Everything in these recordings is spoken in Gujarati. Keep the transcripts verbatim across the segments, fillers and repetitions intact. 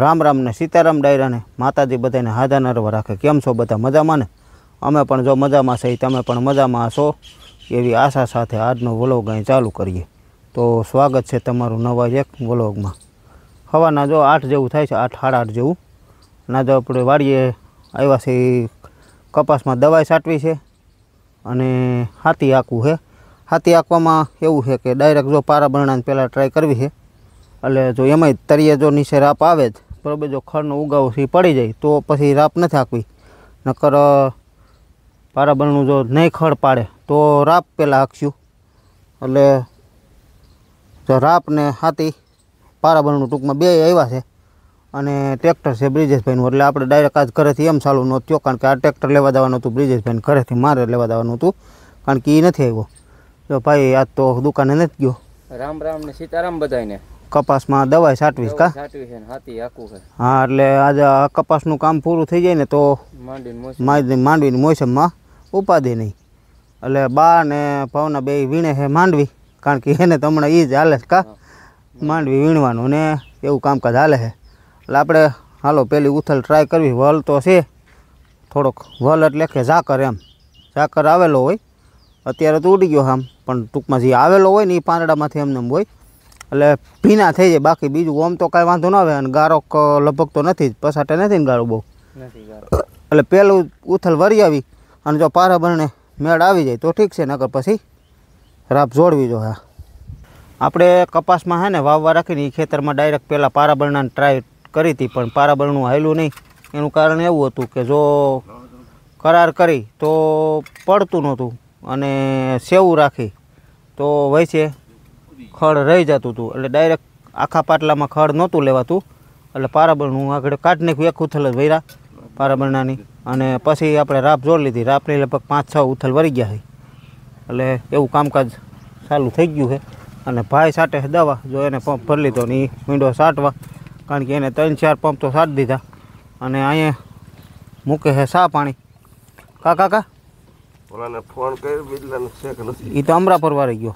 રામ રામ ને સીતારામ ડાયરાને માતાજી બધાને હાજર નરવા રાખે। કેમ છો બધા મજામાં ને? અમે પણ જો મજામાં છે, તમે પણ મજામાં છો એવી આશા સાથે આજનો વ્લોગ અહીં ચાલુ કરીએ। તો સ્વાગત છે તમારું નવા એક વ્લોગમાં। સવારના જો આઠ જેવું થાય છે, આઠ સાડા આઠ જેવું ના જો આપણે વાડીએ આવ્યા છે। કપાસમાં દવાઈ છાંટવી છે અને હાથી આંકવું છે। હાથી આંકવામાં એવું છે કે ડાયરેક્ટ જો પારા બરણાને પહેલાં ટ્રાય કરવી છે, એટલે જો એમાંય તળિયે જો નીચે રાપ આવે જ બરાબર, જો ખડનો ઉગાવો છે પડી જાય તો પછી રાપ નથી આંકવી, નકર પારા બરણું જો નહીં ખડ પાડે તો રાપ પહેલાં આંકશું। એટલે જો રાપ ને હાથી પારા બરણું ટૂંકમાં બે આવ્યા છે અને ટ્રેક્ટર છે બ્રિજેશભાઈનું, એટલે આપણે ડાયરેક્ટ આજ ઘરેથી એમ ચાલુ ન થયો, કારણ કે આ ટ્રેક્ટર લેવા જવાનું હતું બ્રિજેશભાઈને ઘરેથી, મારે લેવા જવાનું હતું કારણ કે એ નથી આવ્યો। તો ભાઈ આજ તો દુકાને નથી ગયો। રામ રામ ને સીતારામ બધાને। કપાસમાં દવાઈ છાંટવીશ કા? છાંટવી છે ને હાથી આકું છે। હા, એટલે આજે આ કપાસનું કામ પૂરું થઈ જાય ને તો માંડવી માંડવીની મોસમમાં ઉપાધિ નહીં। એટલે બા ને ભાવના બે વીણે છે માંડવી, કારણ કે એને તો હમણાં એ જ હાલે છે કા, માંડવી વીણવાનું ને એવું કામકાજ હાલે છે। એટલે આપણે હાલો પેલી ઉથલ ટ્રાય કરવી। વલ તો છે થોડોક, વલ એટલે કે ઝાકર, એમ ઝાકર આવેલો હોય, અત્યારે તો ઉડી ગયો આમ, પણ ટૂંકમાં જે આવેલો હોય ને એ પાંદડામાંથી એમને એમ હોય, એટલે ભીના થઈ જાય, બાકી બીજું આમ તો કાંઈ વાંધો ન આવે। અને ગારો લગભગ તો નથી જ, પસાટે નથી ને ગારો બહુ, એટલે પેલું ઉથલ વરી આવી અને જો પારા બરણે મેળ આવી જાય તો ઠીક છે, નકર પછી રાપ જોડવી જોઈએ। આપણે કપાસમાં હે ને વાવવા રાખીને એ ખેતરમાં ડાયરેક્ટ પહેલાં પારા બરણાને ટ્રાય કરી હતી, પણ પારા બરણું હાલ્યું નહીં। એનું કારણ એવું હતું કે જો કરાર કરી તો પડતું નહોતું અને સેવું રાખી તો વૈસે ખડ રહી જતું હતું, એટલે ડાયરેક્ટ આખા પાટલામાં ખડ નહોતું લેવાતું, એટલે પારા બરણું આગળ કાઢી નાખ્યું, એક ઉથલ જ વૈરા પારા બરણાની, અને પછી આપણે રાપ જોડી લીધી। રાપની લગભગ પાંચ છ ઉથલ વરી ગયા છે, એટલે એવું કામકાજ ચાલુ થઈ ગયું છે। અને ભાઈ સાટે દવા, જો એને પંપ ભરી લીધો ને એ મીંડો સાટવા, કારણ કે એને ત્રણ ચાર પંપ તો સાટી દીધા। અને અહીંયા મૂકે છે સા પાણી કા કાકા, ઓલાને ફોન કર્યો બિજલાને છે કે નથી, એ તો અમરાપર વાળી ગયો।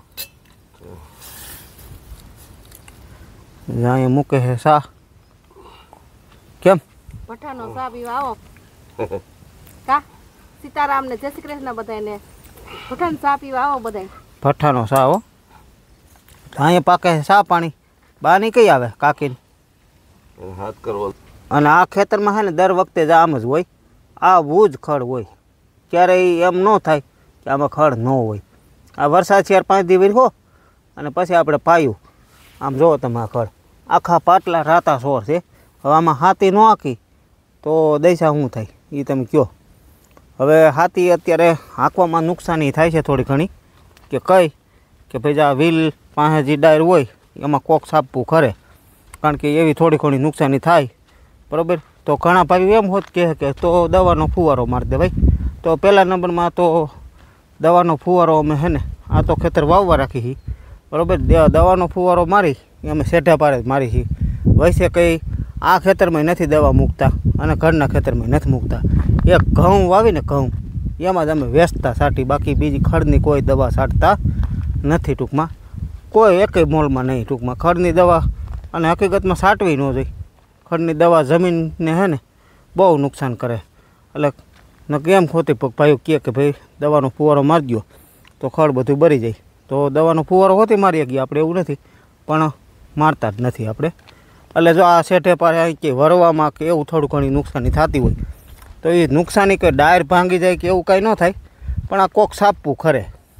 અહીંયા મૂકે છે સા, કેમ પઠાનો સા પીવા આવો કા? સીતારામ ને જય શ્રી કૃષ્ણ બધાને। પઠાન સા પીવા આવો બધાય। ભઠ્ઠાનો સા હો, અહીંયા પાકે છે સા પાણી। બા ની કઈ આવે કાકીને હાથ કરવો। અને આ ખેતરમાં છે ને દર વખતે જ આમ જ હોય, આવું જ ખડ હોય, ક્યારેય એમ ન થાય કે આમાં ખડ ન હોય। આ વરસાદ ચાર પાંચ દિવસ હો અને પછી આપણે પાયું, આમ જુઓ તમે આ ખડ આખા પાટલા રાતા સોર છે। હવે આમાં હાથી ન આંકી તો દૈસા શું થાય એ તમે કહો। હવે હાથી અત્યારે હાંકવામાં નુકસાની થાય છે થોડી ઘણી, કે કઈ કે ભાઈ આ વ્હીલ પાસે જે ડાયર હોય એમાં કોક સાપવું ખરે, કારણ કે એવી થોડી ઘણી નુકસાની થાય બરાબર। તો ઘણા ભાઈ એમ હોત કહે કે તો દવાનો ફુવારો મારી દે ભાઈ, તો પહેલા નંબરમાં તો દવાનો ફુવારો અમે હે ને આ તો ખેતર વાવવા રાખી છીએ બરાબર, દવાનો ફુવારો મારી અમે સેઢા પારે જ મારી છીએ। વૈસે કંઈ આ ખેતરમાં નથી દવા મૂકતા અને ઘરના ખેતરમાં નથી મૂકતા। એક ઘઉં વાવીને ઘઉં એમાં જ અમે વેચતા સાટી, બાકી બીજી ખડની કોઈ દવા છાંટતા નથી ટૂંકમાં, કોઈ એકેય મોલમાં નહીં ટૂંકમાં ખડની દવા। અને હકીકતમાં છાંટવી ન જોઈએ, ખડની દવા જમીનને હે ને બહુ નુકસાન કરે। એટલે ન કેમ ખોટી પગ ભાઈઓ કહે કે ભાઈ દવાનો ફુવારો મારી દો તો ખડ બધું બળી જાય, તો દવાનો ફુવારો હોતી મારી ગયા આપણે, એવું નથી, પણ મારતા જ નથી આપણે। એટલે જો આ શેઠે પારે અહીં કે વરવામાં કે એવું થોડું ઘણી નુકસાની થતી હોય તો એ નુકસાની કે ડાયર ભાંગી જાય કે એવું કાંઈ ન થાય, પણ આ કોક સાપવું ખરે।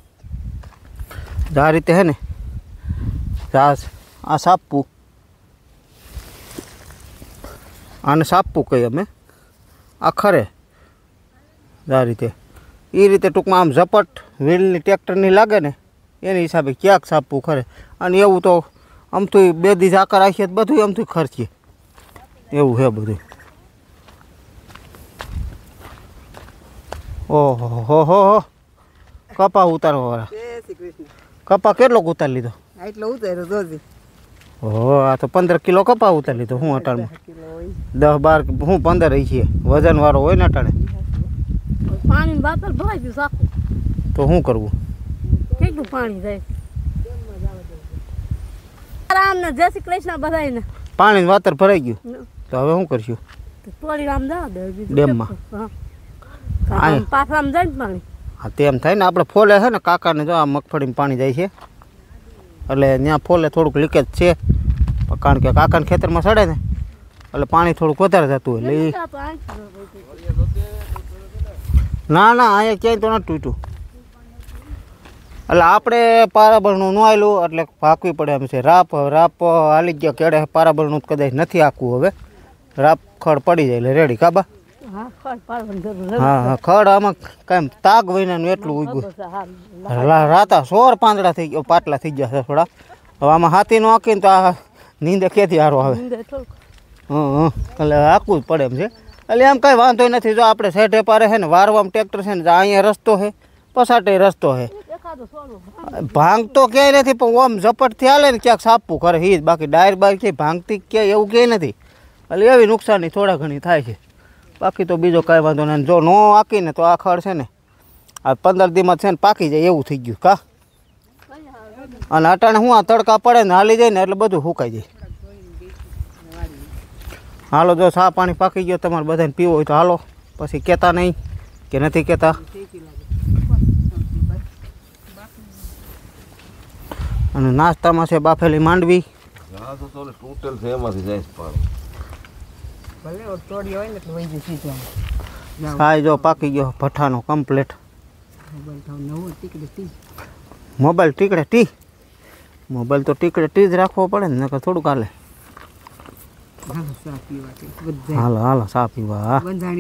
આ રીતે હે ને આ સાપવું, આને સાપવું કહીએ અમે, આ ખરે આ રીતે, એ રીતે ટૂંકમાં આમ ઝપટ વ્હીલની ટ્રેક્ટરની લાગે ને એની હિસાબે ક્યાંક સાપવું ખરે। અને એવું તો આમથી બે દી ઝાકર રાખીએ તો બધું આમથી ખર્ચીએ, એવું છે બધું। ઓહો હો હો હો, કપા ઉતારવા વાળા, કપા કેટલો ઉતારી લીધો? એટલો ઉતાર્યો જોજી। ઓહો, આ તો પંદર કિલો કપા ઉતારી લીધો। હું અટાણમાં દસ બાર હું પંદર રહી છીએ, વજન વાળો હોય ને અટાણે। પાણી બાતલ ભરાઈ ગયું સાખું, તો શું કરવું? કેટલું પાણી જાય? રામ ને જય શ્રી કૃષ્ણ બધાને। પાણી વાતર ભરાઈ ગયું, તો હવે શું કરશું? તોડી આમ જાવ દે બીજું ડેમમાં? હા આય. આમ પાછા આમ જાય ને પાણી હા તેમ થાય ને, આપણે ફોલે છે ને કાકાને જો આ મગફળીમાં પાણી જાય છે એટલે ત્યાં ફોલે થોડુંક લીકેજ છે, કારણ કે કાકાના ખેતરમાં સડે ને એટલે પાણી થોડુંક વધારે જતું હોય એટલે ઈ- ના ના અહીંયા ક્યાંય તો નથી તૂટ્યું. એટલે આપણે પારાબળનું ન આવેલું એટલે ભાગવી પડે એમ છે. રાપ રાપ હાલી ગયા કેડે પારાબળનું કદાચ નથી આખું, હવે રાપ ખડ પડી જાય એટલે રેડી કાબા. હા ખડ પાડવાની જરૂર હા હા ખડ આમાં કાંઈ તાગ વહીને એટલું ઉગ્યું. હા રા- રાતા સોર પાંદડા થઈ ગયો, પાટલા થઈ ગયા છે થોડા. હવે આમાં હાથીનું આંકીને તો આ નીંદે ક્યાંથી હારો આવે. થોડુંક હં હં એટલે આખવું જ પડે એમ છે. એટલે એમ કાંઈ વાંધો નથી. જો આપણે સેઢે પારે છે ને વારવામાં ટ્રેક્ટર છે ને અહીંયા રસ્તો છે, પસાટે રસ્તો છે. એકાદો સોલો ભાંગ તો ક્યાંય નથી, પણ ઓમ ઝપટથી હાલે ને ક્યાંક સાપવું કરે એ જ. બાકી ડાયર બાર ક્યાંય ભાંગતી ક્યાંય એવું ક્યાંય નથી. એટલે એવી નુકસાની થોડા ઘણી થાય છે, બાકી તો બીજો કાંઈ વાંધો નહીં. જો નો આંકીને તો આ ખડ છે ને આ પંદર દીમાં છે ને પાકી જાય એવું થઈ ગયું કા. અને અટાણે હું આ તડકા પડે ને હાલી જાય ને એટલે બધું સુકાઈ જાય. હાલો જો ચા પાણી પાકી ગયો તમારે બધાને પીવો હોય તો હાલો, પછી કહેતા નહીં કે નથી કહેતા. અને નાસ્તામાં છે બાફેલી માંડવી. હા તો તો તૂટેલ છે એમાંથી જાય છે પાણી. હા જો પાકી ગયો ભઠ્ઠાનો કમ્પ્લેટ. મોબાઈલ ટીકડે ટી મોબાઈલ તો ટીકડે ટી જ રાખવો પડે ને, નકર થોડુંક હાલે. હાલો હાલો ચા પીવા.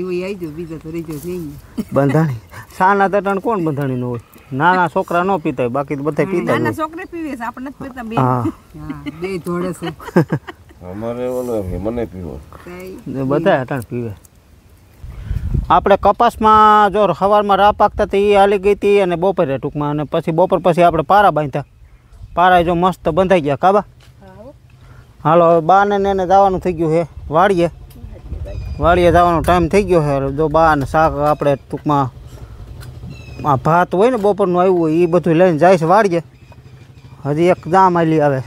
બંધાણી સાના તટણ કોણ બંધાણી નું હોય? નાના છોકરા ન પીતા હોય, બાકી તો બધા પીતા હોય. છોકરે પીવે છે, આપણે નથી પીતા બે. હા હા બે ધોળે છે. અમારે ઓલો છે, મને પીવો. બધા અટાણ પીવે. આપણે કપાસમાં જો સવારમાં રા પાકતા તો એ હાલી ગઈ હતી, અને બપોરે ટૂંકમાં, અને પછી બપોર પછી આપણે પારા બાંધ્યા. પારા જો મસ્ત બંધાઈ ગયા કાબા. હાલો હવે બા ને એને જવાનું થઈ ગયું છે વાડીએ. વાડીએ જવાનો ટાઈમ થઈ ગયો છે. જો બા ને શાક આપણે ટૂંકમાં આ ભાત હોય ને બપોરનું આવ્યું હોય એ બધું લઈને જાય છે વાડીએ. હજી એક જામ આલી આવે.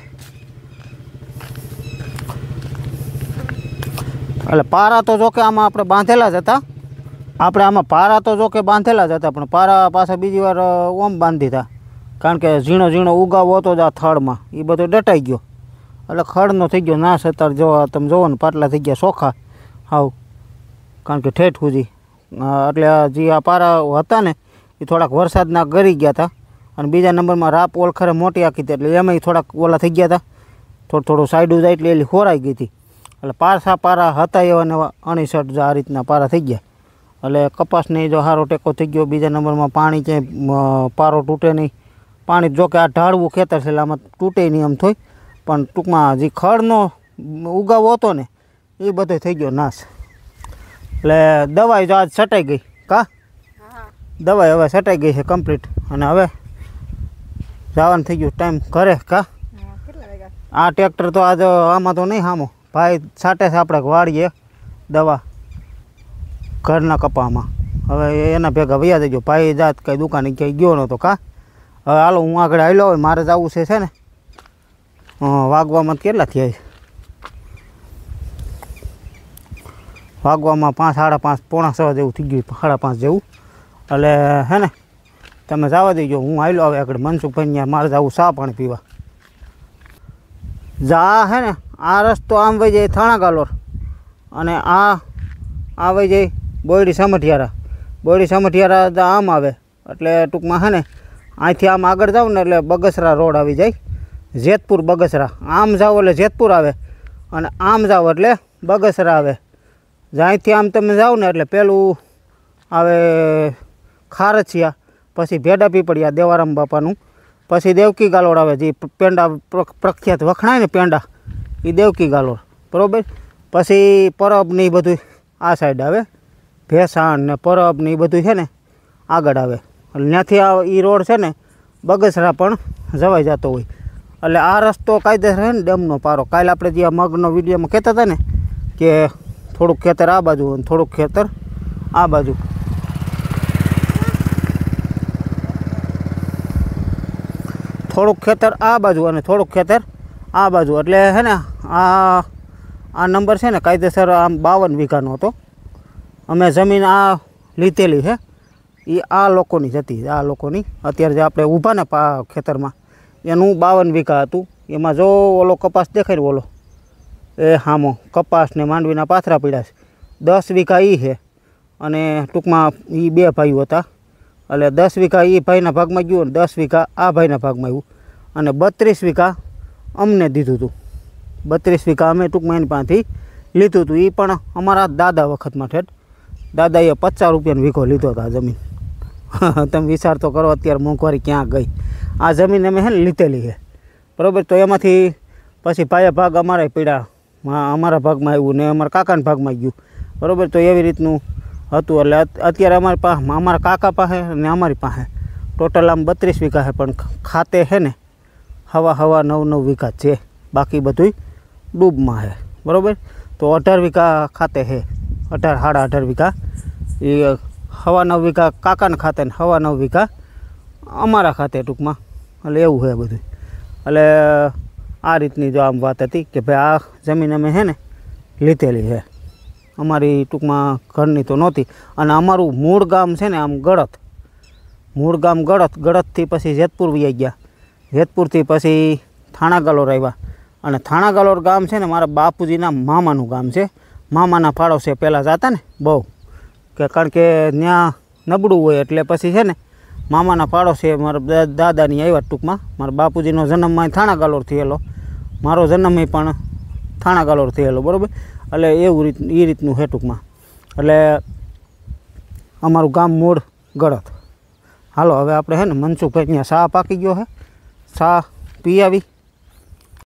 એટલે પારા તો જોકે આમાં આપણે બાંધેલા જ હતા. આપણે આમાં પારા તો જોકે બાંધેલા જ હતા, પણ પારા પાછા બીજી વાર ઓમ બાંધી દીધા, કારણ કે ઝીણો ઝીણો ઉગાવો હતો જ આ થડમાં, એ બધો ડટાઈ ગયો એટલે ખડનો થઈ ગયો નાશ. અત્યારે જો તમે જોવો ને પાટલા થઈ ગયા ચોખા હાવ, કારણ કે ઠેઠ સુધી. એટલે જે આ પારા હતા ને એ થોડાક વરસાદના ગરી ગયા હતા, અને બીજા નંબરમાં રાપ ઓલખરે મોટી આખી હતી એટલે એમાંય થોડાક ઓલા થઈ ગયા હતા. થોડું થોડું સાઈડું જાય એટલે એલી ખોરાઈ ગઈ હતી. એટલે પારસા પારા હતા એવા ને અણીસઠ આ રીતના પારા થઈ ગયા. એટલે કપાસને જો સારો ટેકો થઈ ગયો. બીજા નંબરમાં પાણી ક્યાંય પારો તૂટે નહીં. પાણી જોકે આ ઢાળવું ખેતર છે એટલે આમાં તૂટે નહીં એમ થોય, પણ ટૂંકમાં જે ખડનો ઉગાવો હતો ને એ બધો થઈ ગયો નાશ. એટલે દવાઈ જો આજ છટાઈ ગઈ કા. દવાઈ હવે છટાઈ ગઈ છે કમ્પ્લીટ, અને હવે જવાનું થઈ ગયું ટાઈમ ઘરે કા. આ ટ્રેક્ટર તો આજ આમાં તો નહીં સામો ભાઈ છાંટે છે આપણે વાળીએ દવા ઘરના કપામાં. હવે એના ભેગા વયા દેજો. ભાઈ જાત કંઈ દુકાને ક્યાંય ગયો નહોતો કા. હવે હાલો હું આગળ આવેલો હોય, મારે જવું છે છે ને વાગવામાં કેટલા થયા છે? વાગવામાં પાંચ સાડા પાંચ પોણા છ જેવું થઈ ગયું, સાડા પાંચ જેવું. એટલે હે ને તમે જવા દેજો, હું આવેલો આવે આગળ મનસુખભાઈ ત્યાં મારે જવું ચા પાણી પીવા. જા હે ને આ રસ્તો આમ વહી જાય થાણા ગાલોર, અને આ આ વહી જાય બોયડી સમઠિયારા. બોયડી સમઠિયારા આમ આવે એટલે ટૂંકમાં હે ને અહીંથી આમ આગળ જાવ ને એટલે બગસરા રોડ આવી જાય, જેતપુર બગસરા. આમ જાઓ એટલે જેતપુર આવે, અને આમ જાઓ એટલે બગસરા આવે. જ્યાંથી આમ તમે જાઓ ને એટલે પેલું આવે ખારચિયા, પછી ભેડા પીપળિયા દેવારામ બાપાનું, પછી દેવકી ગાલોડ આવે, જે પેંડા પ્રખ્યાત વખણાય ને પેંડા એ દેવકી ગાલોડ બરાબર. પછી પરબ ને એ બધું આ સાઈડ આવે, ભેસાણ ને પરબ ને એ બધું છે ને આગળ આવે. એટલે ત્યાંથી આ એ રોડ છે ને બગસરા પણ જવાઈ જતો હોય. એટલે આ રસ્તો કાયદેસર છે ને ડેમનો પારો. કાલે આપણે જે આ મગનો વિડીયોમાં કહેતા હતા ને કે થોડુંક ખેતર આ બાજુ અને થોડુંક ખેતર આ બાજુ. થોડુંક ખેતર આ બાજુ અને થોડુંક ખેતર આ બાજુ. એટલે હે ને આ આ નંબર છે ને કાયદેસર આમ બાવન વીઘાનો હતો. અમે જમીન આ લીધેલી છે એ આ લોકોની જ હતી, આ લોકોની અત્યારે જે આપણે ઊભા ને પા ખેતરમાં એનું બાવન વીઘા હતું. એમાં જો ઓલો કપાસ દેખાય ને ઓલો એ હામો કપાસ ને માંડવીના પાથરા પડ્યા છે. દસ વીઘા એ છે અને ટૂંકમાં એ બે ભાઈઓ હતા એટલે દસ વીઘા એ ભાઈના ભાગમાં ગયું અને દસ વીઘા આ ભાઈના ભાગમાં આવ્યું અને બત્રીસ વીઘા અમને દીધું હતું. બત્રીસ વીઘા અમે ટૂંકમાં એની પાસેથી લીધું હતું. એ પણ અમારા દાદા વખતમાં ઠેઠ દાદાએ પચાસ રૂપિયાનો વીઘો લીધો હતો આ જમીન. તમે વિચાર તો કરો અત્યારે મોંઘવારી ક્યાં ગઈ. આ જમીન અમે છે ને લીધેલી છે બરાબર. તો એમાંથી પછી ભાઈએ ભાગ અમારા પડ્યા, અમારા ભાગમાં આવ્યું ને અમારા કાકાના ભાગમાં ગયું બરાબર. તો એવી રીતનું હતું. એટલે અત્યારે અમારી પાસે અમારા કાકા પાસે ને અમારી પાસે ટોટલ આમ બત્રીસ વીઘા છે પણ ખાતે છે ને હવા હવા નવ નવ વીઘા છે, બાકી બધું ડૂબમાં છે બરાબર. તો અઢાર વીઘા ખાતે છે, અઢાર સાડા અઢાર વીઘા એ હવા નવ વીઘા કાકાના ખાતે ને હવા નવ વીઘા અમારા ખાતે ટૂંકમાં. એટલે એવું છે બધું. એટલે આ રીતની જો આમ વાત હતી કે ભાઈ આ જમીન અમે છે ને લીધેલી છે, અમારી ટૂંકમાં ઘરની તો નહોતી. અને અમારું મૂળ ગામ છે ને આમ ગળત, મૂળ ગામ ગળત. ગળતથી પછી જેતપુર વહી ગયા, જેતપુરથી પછી થાણા ગાલોર આવ્યા અને થાણા ગાલોર ગામ છે ને મારા બાપુજીના મામાનું ગામ છે. મામાના ફાળો છે પહેલાં જતા ને બહુ કે કારણ કે ત્યાં નબળું હોય એટલે પછી છે ને મામાના ફાળો છે મારા દાદાની આવ્યા ટૂંકમાં. મારા બાપુજીનો જન્મમાં થાણા ગાલોર થયેલો, મારો જન્મ પણ થાણા ગાલોર થયેલો બરાબર. એટલે એવું રીત એ રીતનું છે ટૂંકમાં. એટલે અમારું ગામ મૂળ ગળત. હાલો હવે આપણે છે ને મનસુખભાઈ ત્યાં શા પાકી ગયો છે, શા પી આવી.